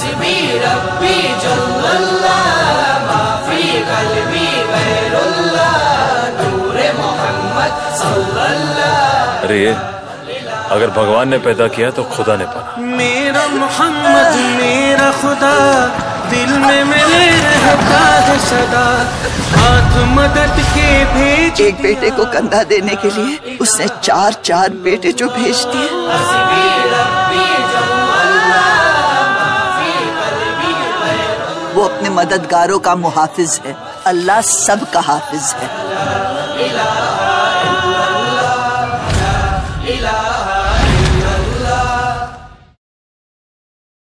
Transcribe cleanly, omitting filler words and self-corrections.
हस्बी रब्बी जल्लल्लाह माफी कल्बी गैरुल्लाह नूरे मोहम्मद सल्लल्लाह। अरे ये अगर भगवान ने पैदा किया तो खुदा ने पाला। मेरा मोहम्मद मेरा खुदा दिल में मेरे रहता है सदा, हाथ मदद के भेज। एक बेटे को कंधा देने के लिए उसने 4 बेटे जो भेज दिए। वो अपने मददगारों का मुहाफिज है, अल्लाह सब का हाफिज है।